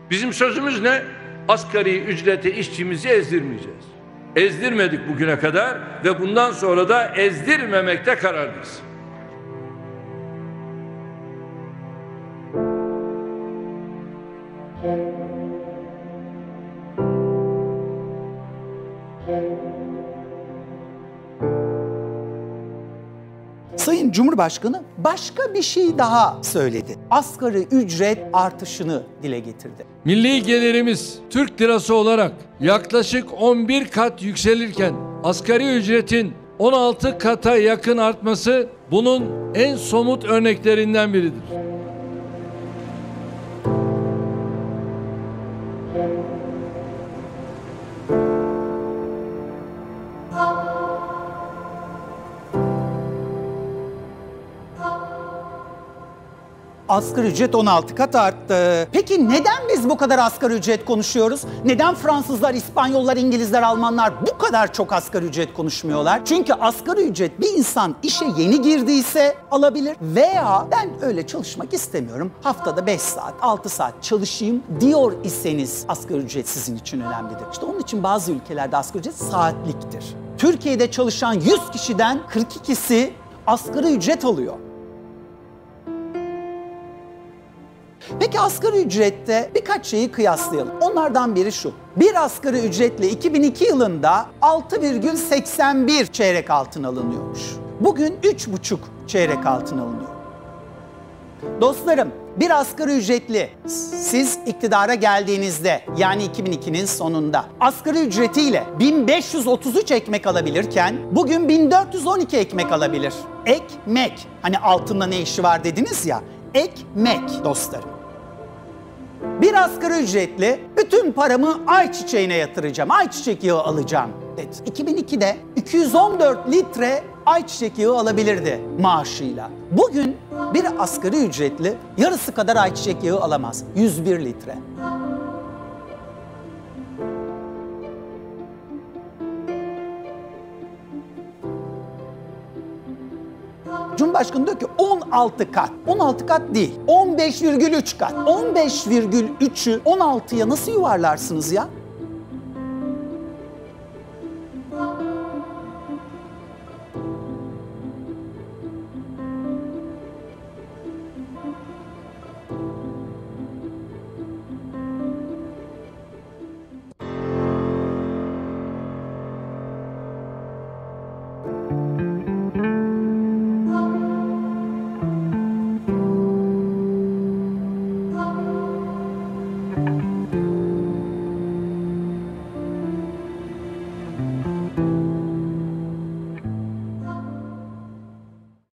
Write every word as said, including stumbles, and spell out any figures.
Bizim sözümüz ne? Asgari ücreti işçimizi ezdirmeyeceğiz. Ezdirmedik bugüne kadar ve bundan sonra da ezdirmemekte kararlıyız. Sayın Cumhurbaşkanı başka bir şey daha söyledi. Asgari ücret artışını dile getirdi. Milli gelirimiz Türk lirası olarak yaklaşık on bir kat yükselirken asgari ücretin on altı kata yakın artması bunun en somut örneklerinden biridir. Asgari ücret on altı kat arttı. Peki neden biz bu kadar asgari ücret konuşuyoruz? Neden Fransızlar, İspanyollar, İngilizler, Almanlar bu kadar çok asgari ücret konuşmuyorlar? Çünkü asgari ücret bir insan işe yeni girdiyse alabilir veya ben öyle çalışmak istemiyorum, haftada beş saat, altı saat çalışayım diyor iseniz asgari ücret sizin için önemlidir. İşte onun için bazı ülkelerde asgari ücret saatliktir. Türkiye'de çalışan yüz kişiden kırk ikisi asgari ücret alıyor. Peki asgari ücrette birkaç şeyi kıyaslayalım. Onlardan biri şu. Bir asgari ücretle iki bin iki yılında altı virgül seksen bir çeyrek altın alınıyormuş. Bugün üç buçuk çeyrek altın alınıyor. Dostlarım, bir asgari ücretli siz iktidara geldiğinizde yani iki bin ikinin sonunda asgari ücretiyle bin beş yüz otuz üç ekmek alabilirken bugün bin dört yüz on iki ekmek alabilir. Ekmek. Hani altında ne işi var dediniz ya. Ekmek dostlarım. Bir asgari ücretli bütün paramı ayçiçeğine yatıracağım, ayçiçek yağı alacağım dedi. iki bin ikide iki yüz on dört litre ayçiçek yağı alabilirdi maaşıyla. Bugün bir asgari ücretli yarısı kadar ayçiçek yağı alamaz. yüz bir litre. Cumhurbaşkanı diyor ki on altı kat. on altı kat değil. on beş virgül üç kat. on beş virgül üçü on altıya nasıl yuvarlarsınız ya?